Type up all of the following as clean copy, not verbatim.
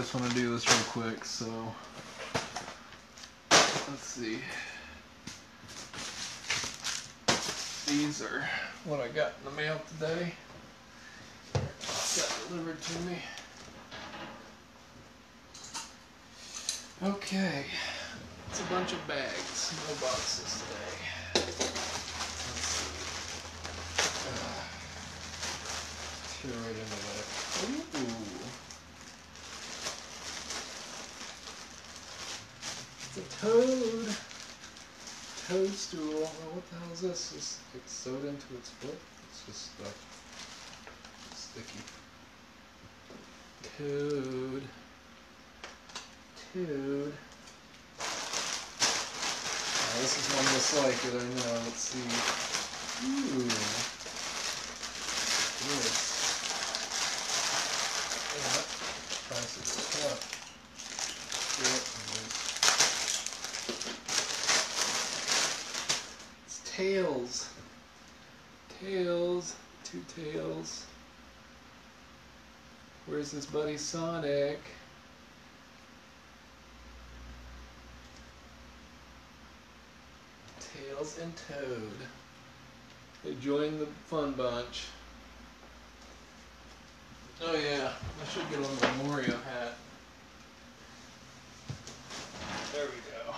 just want to do this real quick, so let's see. These are what I got in the mail today. Got delivered to me. Okay, it's a bunch of bags, no boxes today. Let's see. Tear right into that. Ooh. It's a toad. Toadstool. Oh, what the hell is this? It's like sewed into its foot? It's just stuff. Sticky. Toad. Toad. Oh, this is one just like it, I know. Let's see. Ooh. This. Yeah. Price is tough. Yep. It's tails. Tails. Two tails. Where's this buddy Sonic? Tails and Toad. They joined the fun bunch. Oh yeah, I should get on the Mario hat. There we go.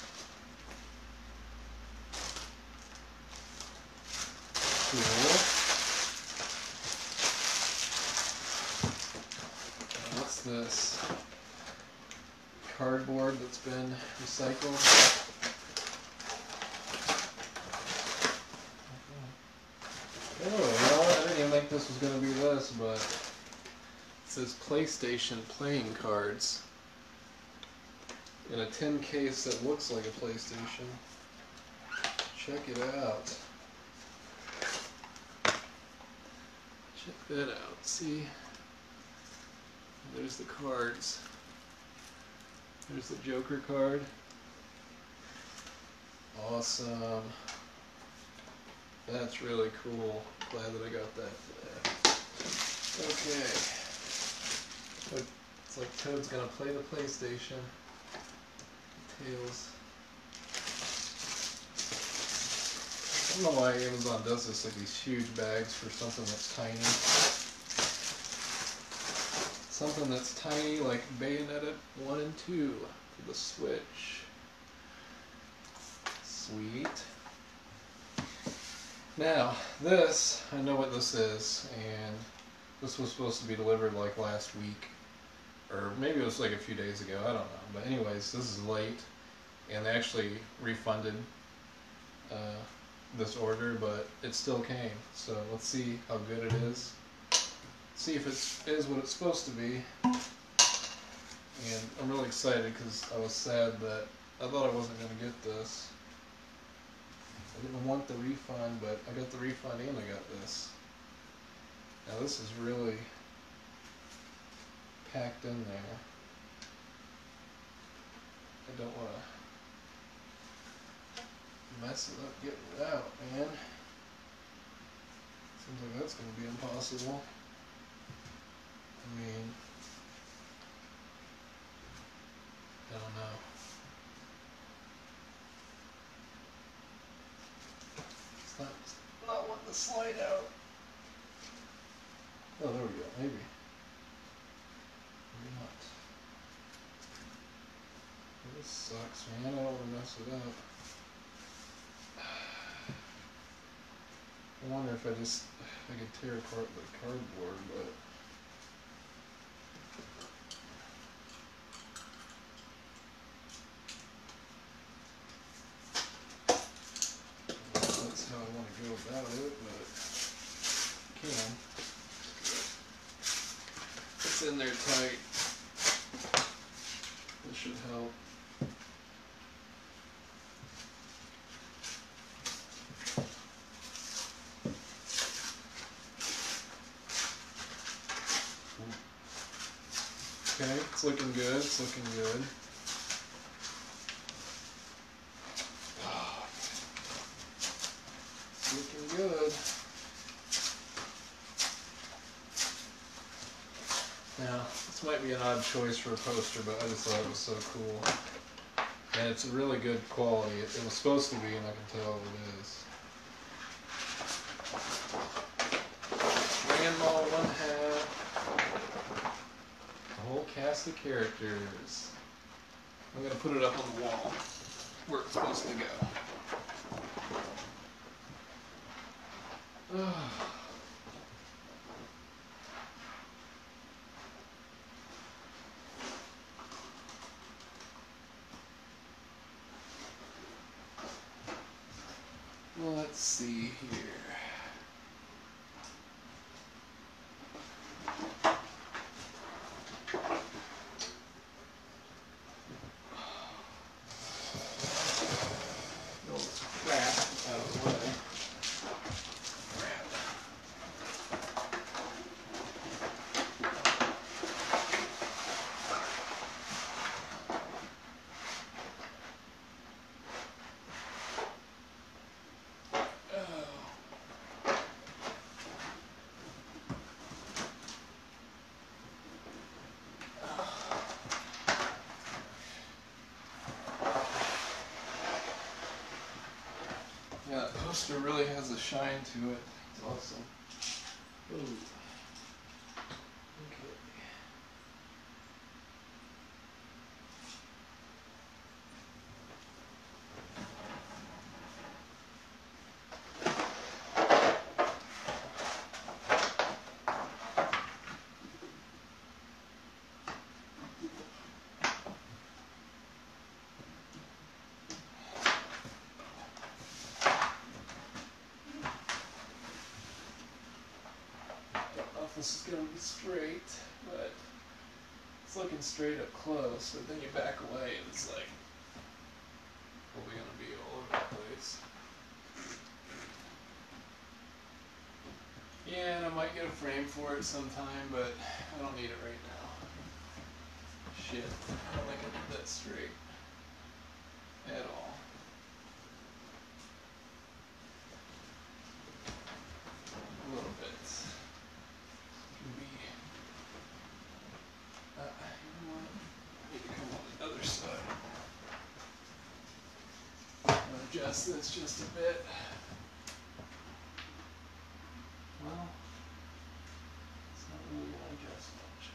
Cool. What's this? Cardboard that's been recycled. Oh, you know what? I didn't even think this was going to be this, but it says PlayStation playing cards in a tin case that looks like a PlayStation. Check it out. Check that out. See? There's the cards. There's the Joker card. Awesome. That's really cool. Glad that I got that today. Okay. It's like Toad's gonna play the PlayStation. Tails. I don't know why Amazon does this, like these huge bags for something that's tiny. Something that's tiny, like Bayonetta 1 and 2 for the Switch. Sweet. Now, this, I know what this is, and this was supposed to be delivered like last week, or maybe it was like a few days ago, I don't know. But anyways, this is late, and they actually refunded this order, but it still came. So let's see how good it is. See if it is what it's supposed to be. And I'm really excited because I was sad that I thought I wasn't going to get this. I didn't want the refund, but I got the refund and I got this. Now this is really packed in there. I don't want to mess it up getting it out, man. Seems like that's going to be impossible. I mean, I don't know. It's not wanting to slide out. Oh, there we go. Maybe. Maybe not. This sucks, man. I don't want to mess it up. I wonder if I could tear apart the cardboard, but that's how I want to go about it, but I can. It's in there tight. This should help. Okay, it's looking good, it's looking good. It's looking good. Now, this might be an odd choice for a poster, but I just thought it was so cool. And it's a really good quality. It was supposed to be, and I can tell it is. Grandma 1/2. A whole cast of characters. I'm going to put it up on the wall where it's supposed to go. Let's see here. Get all this crap out of the way. Yeah, that poster really has a shine to it. It's awesome. Ooh. Okay. This is going to be straight, but it's looking straight up close, but then you back away and it's like probably going to be all over the place. Yeah, and I might get a frame for it sometime, but I don't need it right now. Shit, I don't think I did that straight at all. A little bit. Adjust this just a bit. Well, it's not really going to adjust much.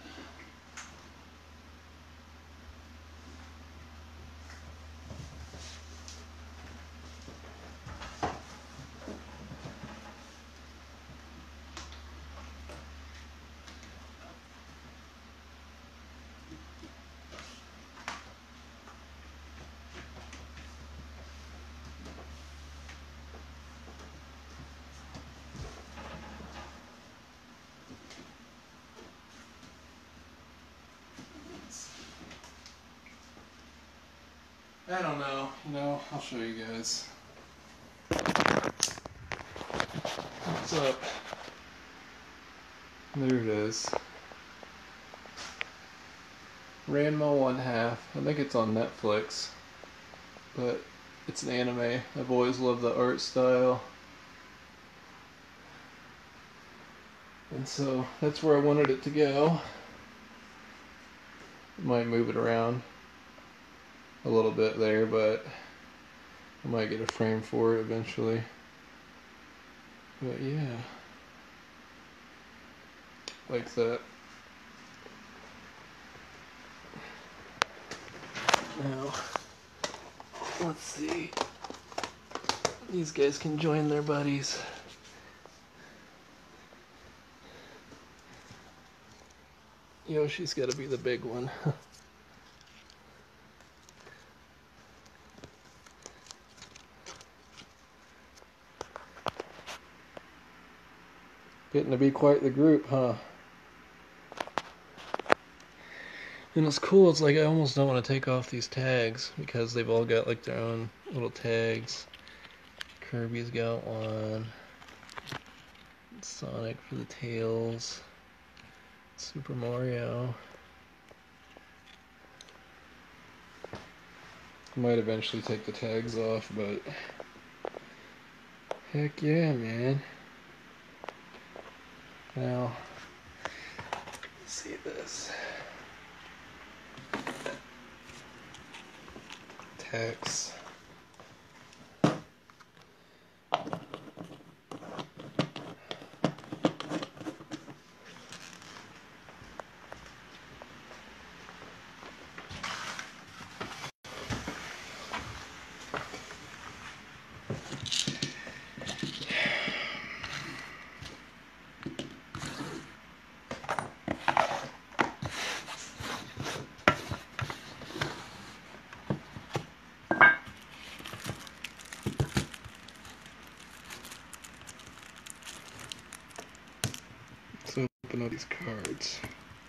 I don't know, I'll show you guys. What's up? There it is. Ranma 1/2. I think it's on Netflix, but it's an anime. I've always loved the art style. And so that's where I wanted it to go. Might move it around a little bit there, but I might get a frame for it eventually. But yeah, like that. Now, let's see. These guys can join their buddies. Yoshi's got to be the big one. Getting to be quite the group, huh? And it's cool, it's like I almost don't want to take off these tags because they've all got like their own little tags. Kirby's got one. Sonic for the tails. Super Mario. I might eventually take the tags off, but heck yeah, man. Now, let's see this. X. Let's open up these cards.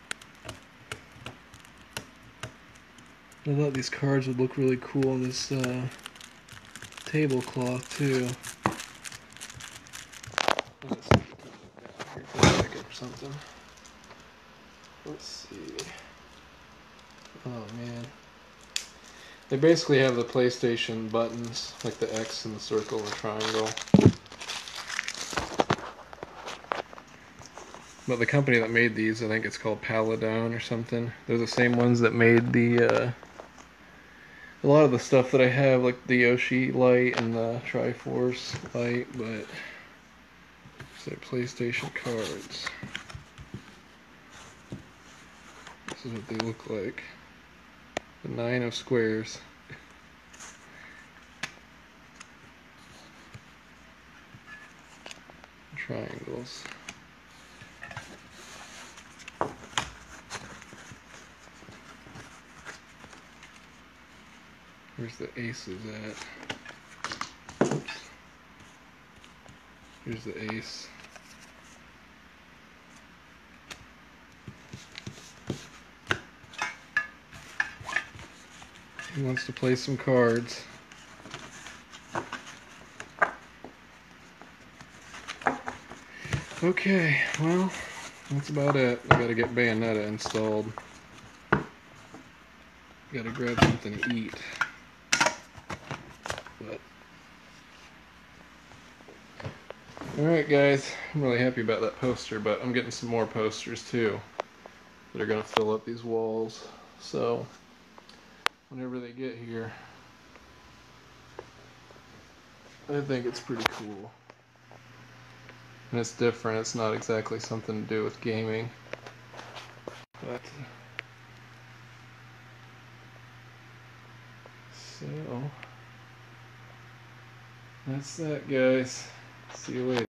I thought these cards would look really cool on this tablecloth too. Let's put it down here for a second or something. Let's see. Oh man. They basically have the PlayStation buttons, like the X and the circle and the triangle. But the company that made these, I think it's called Paladin or something. They're the same ones that made the a lot of the stuff that I have, like the Yoshi light and the Triforce light, but they're PlayStation cards. This is what they look like. The 9 of squares. Triangles. Where's the aces at? Oops. Here's the ace. He wants to play some cards. Okay, well, that's about it. I gotta get Bayonetta installed. Gotta grab something to eat. But alright guys, I'm really happy about that poster, but I'm getting some more posters too that are gonna fill up these walls. So whenever they get here, I think it's pretty cool. And it's different, it's not exactly something to do with gaming. But so that's that, guys. See you later.